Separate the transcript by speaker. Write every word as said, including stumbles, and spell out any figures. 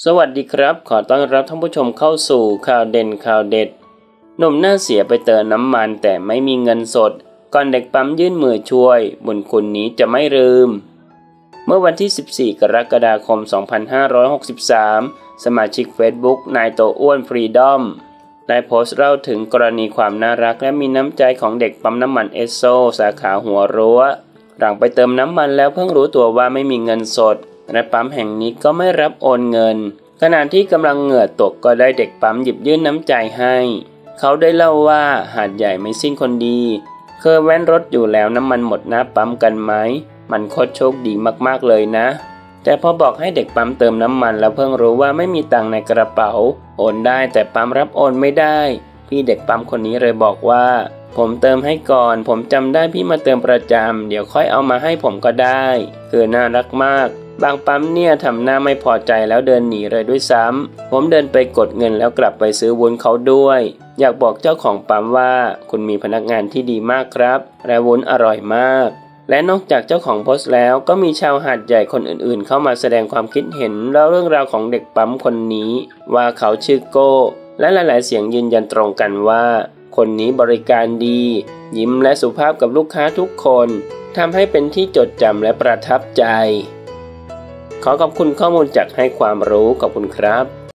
Speaker 1: สวัสดีครับขอต้อนรับท่านผู้ชมเข้าสู่ข่าวเด่นข่าวเด็ดหนุ่มหน้าเสียไปเติมน้ำมันแต่ไม่มีเงินสดก่อนเด็กปั๊มยื่นมือช่วยบุญคุณนี้จะไม่ลืมเมื่อวันที่สิบสี่กรกฎาคมสองพันห้าร้อยหกสิบสามสมาชิก Facebook นายโตอ้วนฟรีดอมได้โพสต์เล่าถึงกรณีความน่ารักและมีน้ำใจของเด็กปั๊มน้ำมันเอสโซสาขาหัวรั้วหลังไปเติมน้ำมันแล้วเพิ่งรู้ตัวว่าไม่มีเงินสดและปั๊มแห่งนี้ก็ไม่รับโอนเงินขณะที่กำลังเหงื่อตกก็ได้เด็กปั๊มหยิบยื่นน้ำใจให้เขาได้เล่าว่าหาดใหญ่ไม่สิ้นคนดีเคยแว้นรถอยู่แล้วน้ำมันหมดหน้าปั๊มกันไหมมันโคตรโชคดีมากๆเลยนะแต่พอบอกให้เด็กปั๊มเติมน้ำมันแล้วเพิ่งรู้ว่าไม่มีตังค์ในกระเป๋าโอนได้แต่ปั๊มรับโอนไม่ได้พี่เด็กปั๊มคนนี้เลยบอกว่าผมเติมให้ก่อนผมจำได้พี่มาเติมประจำเดี๋ยวค่อยเอามาให้ผมก็ได้คือน่ารักมากบางปั๊มเนี่ยทำหน้าไม่พอใจแล้วเดินหนีเลยด้วยซ้ำผมเดินไปกดเงินแล้วกลับไปซื้อวุ้นเขาด้วยอยากบอกเจ้าของปั๊มว่าคุณมีพนักงานที่ดีมากครับและวุ้นอร่อยมากและนอกจากเจ้าของโพสต์แล้วก็มีชาวหาดใหญ่คนอื่นๆเข้ามาแสดงความคิดเห็นแล้วเรื่องราวของเด็กปั๊มคนนี้ว่าเขาชื่อโก้และหลายๆเสียงยืนยันตรงกันว่าคนนี้บริการดียิ้มและสุภาพกับลูกค้าทุกคนทำให้เป็นที่จดจำและประทับใจขอขอบคุณข้อมูลจากให้ความรู้ขอบคุณครับ